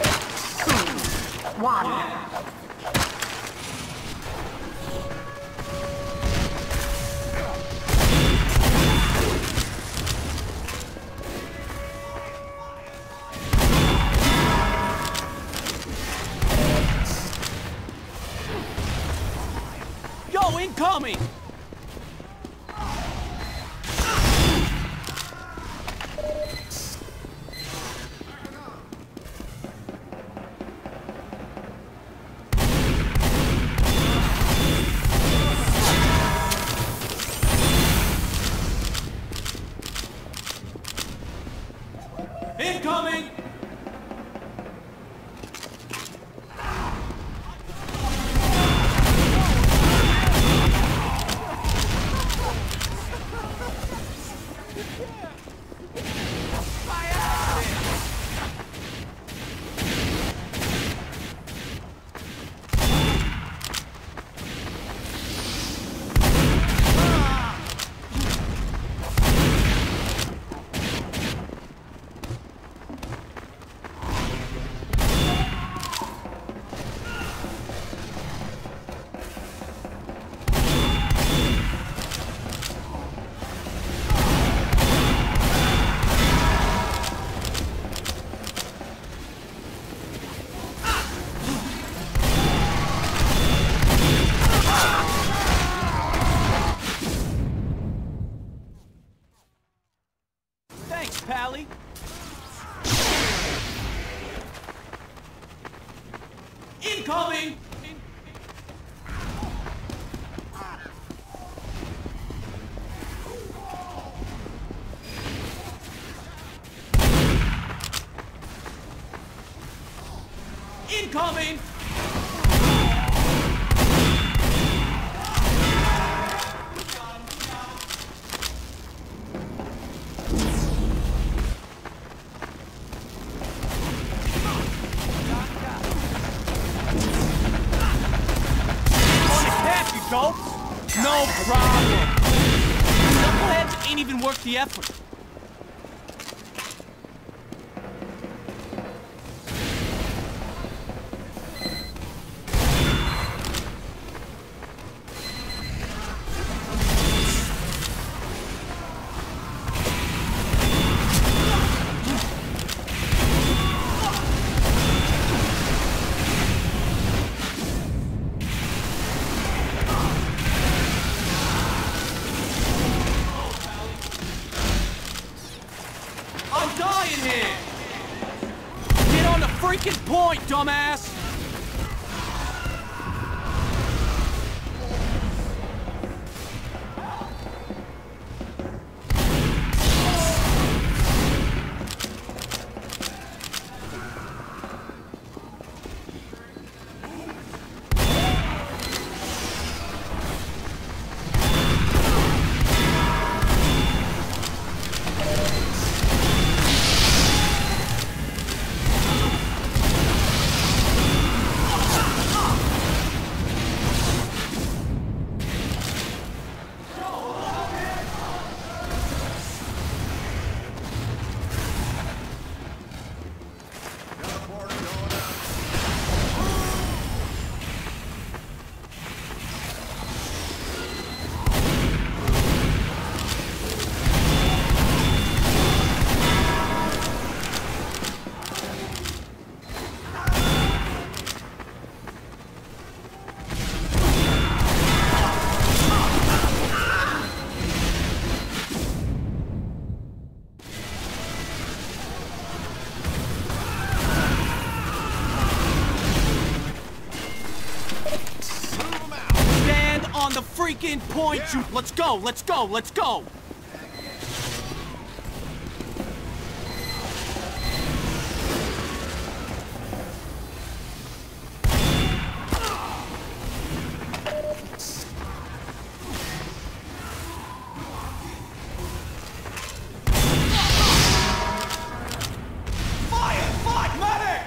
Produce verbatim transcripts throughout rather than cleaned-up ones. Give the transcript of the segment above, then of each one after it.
two, one. Yo, incoming! Incoming! Thanks, Pally. Incoming! Incoming! Go? No problem. Knuckleheads ain't even worth the effort. I'm dying here! Get on the freaking point, dumbass! On the freaking point, you. Let's go, let's go, let's go! Fire! Fire! Medic!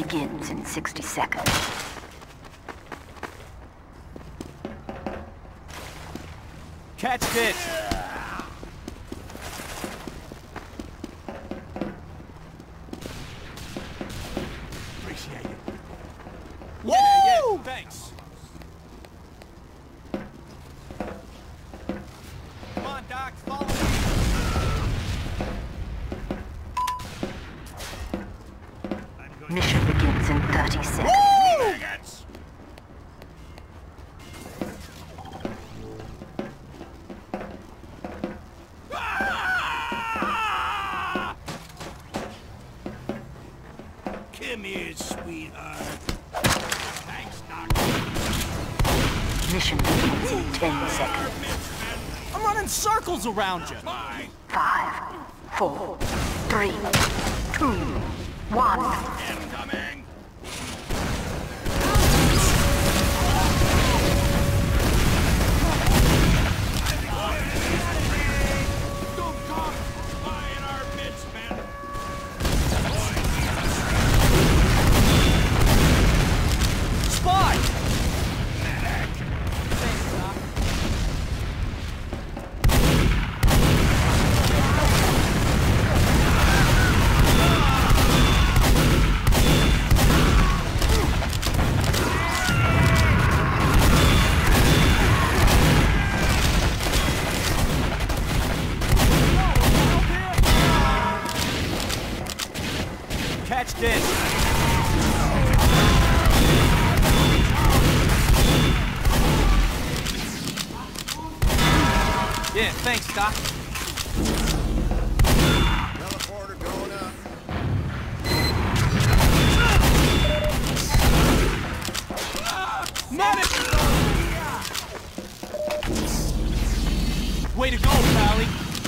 begins in sixty seconds. Catch this! Appreciate it. Woo! Yeah, yeah, thanks. Come on, Doc, follow me. Mission begins in thirty seconds. Maggots! Ah! Come here, sweetheart. Thanks, Doc. Mission begins in ten seconds. I'm running circles around you. Bye. Five, four, three, two, one. Incoming! Don't talk! Lie in our midst, man! Spy! Thanks, Doc. Catch this! Yeah, thanks, Doc. Teleporter going up. Medic! Way to go, Pally.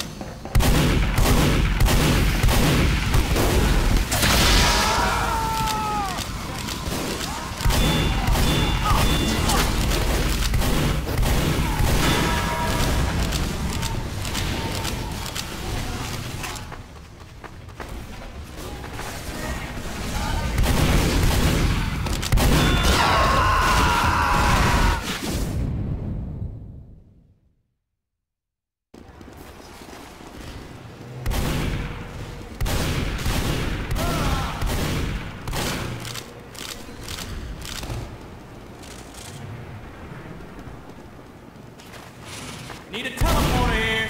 Need a teleporter here.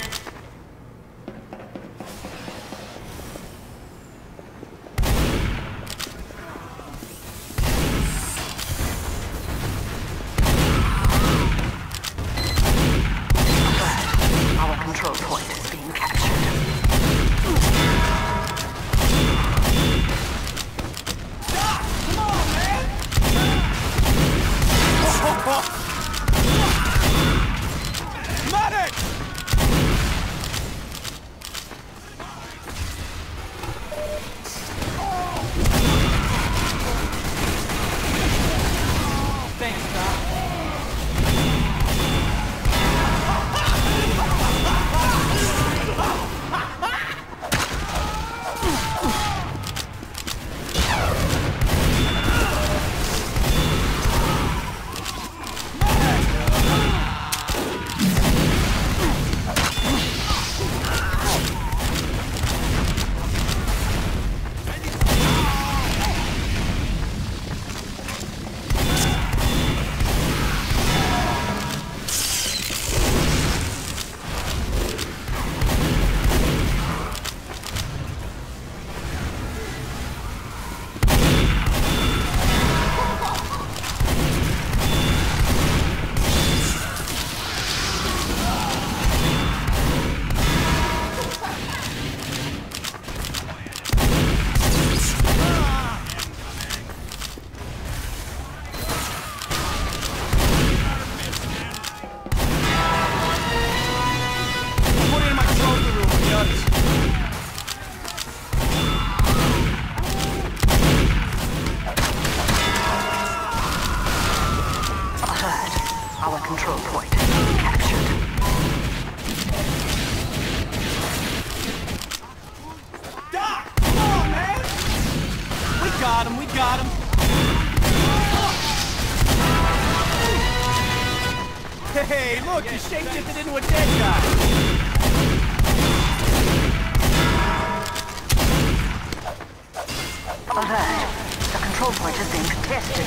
Our control point is being captured. Doc, come on, man! Medic! Thanks, Doc. Put it in my trophy room with the others. Alert. Our control point is being captured. Doc, come on, man! We got him, we got him. Hey, look, you shapeshifted into a dead guy. Alert. The control point is being contested.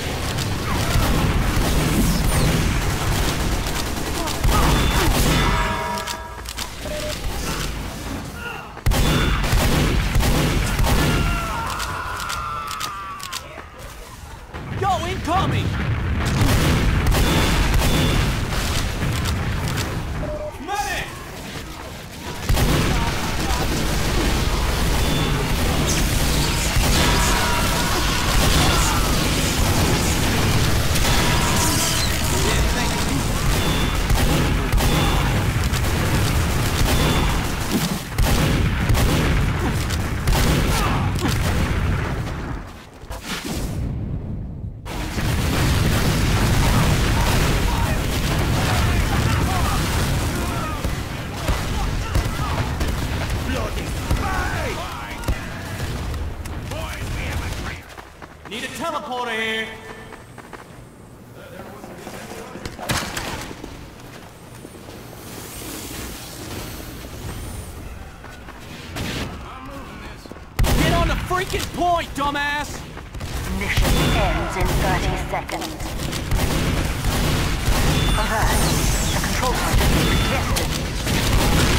Yo, incoming! Medic! Need a teleporter here. Get on the freaking point, dumbass! Mission ends in thirty seconds. Alert. The control point is being contested.